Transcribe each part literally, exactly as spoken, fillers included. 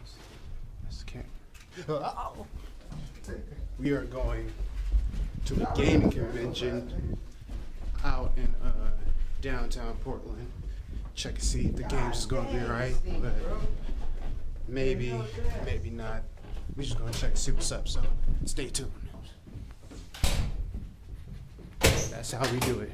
That's the camera. We are going to a gaming convention out in uh, downtown Portland. Check and see if the games is gonna be right, but maybe, maybe not. We just gonna check and see what's up, so stay tuned. That's how we do it.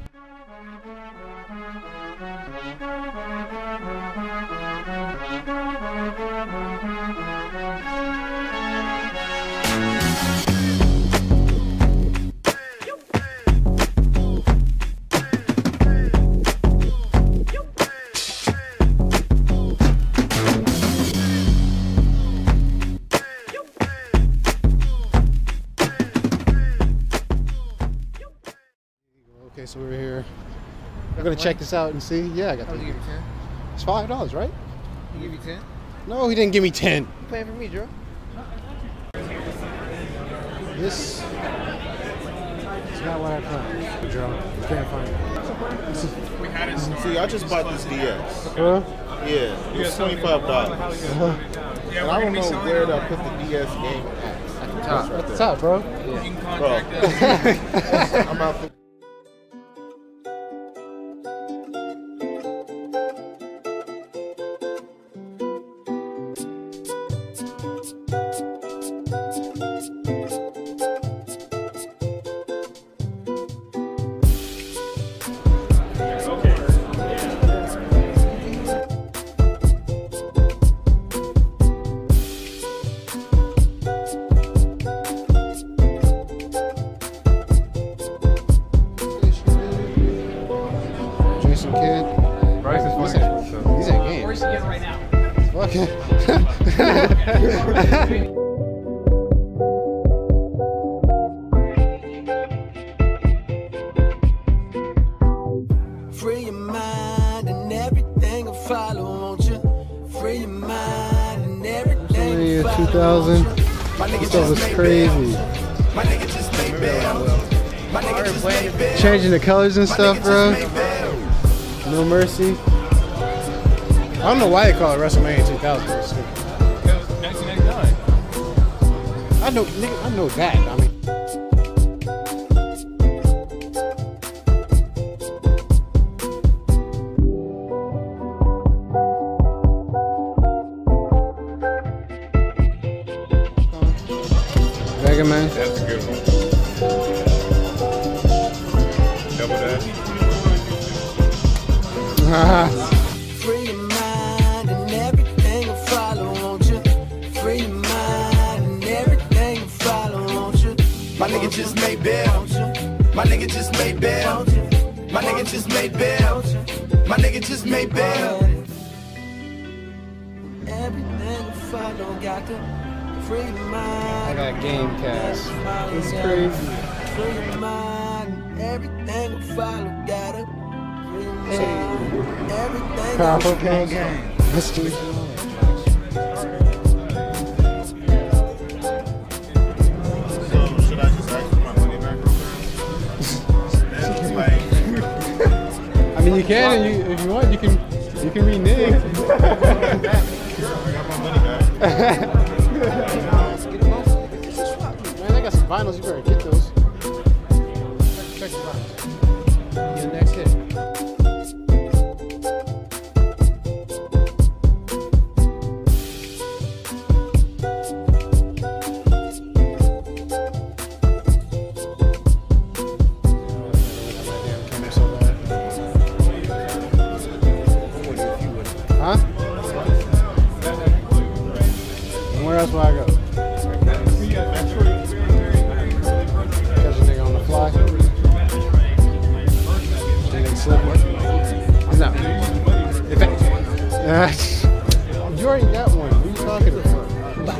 Okay, so we're here. We're gonna check this out and see. Yeah, I got. How did he give you ten? It's five dollars, right? He give you ten? No, he didn't give me ten. You paying for me, Joe? This is not what I planned, Joe. Can't find it. We had it. See, I just bought this D X. Huh? Yeah, it was twenty-five dollars. Uh-huh. And I don't know where to put the D S game at. At the top. At the top, bro. Yeah. You can contact us. I'm out there. Kid. Bryce is He's at, he's at game. Where's he getting right now? Fuck it. Free your mind and everything will follow, won't you? Free your mind and everything will follow. two thousand. This stuff was crazy. My nigga just made bail. My nigga just made bail. Changing the colors and stuff, bro. No Mercy. I don't know why they call it WrestleMania two thousand. It was nineteen ninety-nine. I know, nigga, I know that. I mean. Mega Man. That's a good one. Double Dash. Free your mind and everything will follow, won't you? Free your mind and everything will follow, won't you? My nigga just made bail. My nigga just made bail. My nigga just made bail. My nigga just made bail. Everything will follow, got to free your mind. I got Game Cast. It's crazy. Free your mind, everything will follow, got to free your mind. Everything Powerful will Gang Gang. Let's do it. So, should I just ask for my money back? That's like, I mean, you can, and you, if you want, you can, you can renege. I got my money back. Man, I got some vinyls. You better get those. Check the vinyls. Get the next hit. Huh? And where else will I go? Catch a nigga on the fly. Nigga slipping. No. If I, you already got one. What are you talking about?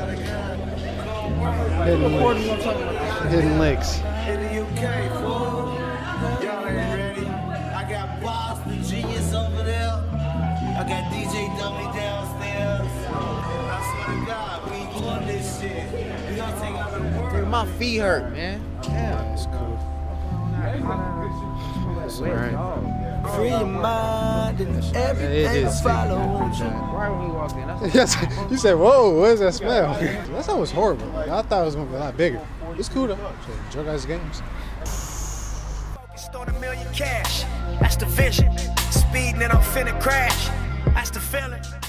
Hidden, hidden links. in the U K, fool. Y'all ain't ready. I got Boss, the genius over there. I got D J Dummy downstairs. I swear to God, we ain't doing this shit. We gonna take out the world. Dude, my feet hurt, man. Damn. That's cool. That's alright. Free your mind and It everything will is follow, won't you? Right when we walked in. That's Yes, you said, whoa, what is that smell? That sound was horrible. Like, I thought it was gonna be a lot bigger. It's cool though. So enjoy guys' games. Focused on a million cash. That's the vision. Speeding and I'm finna crash. That's the feeling.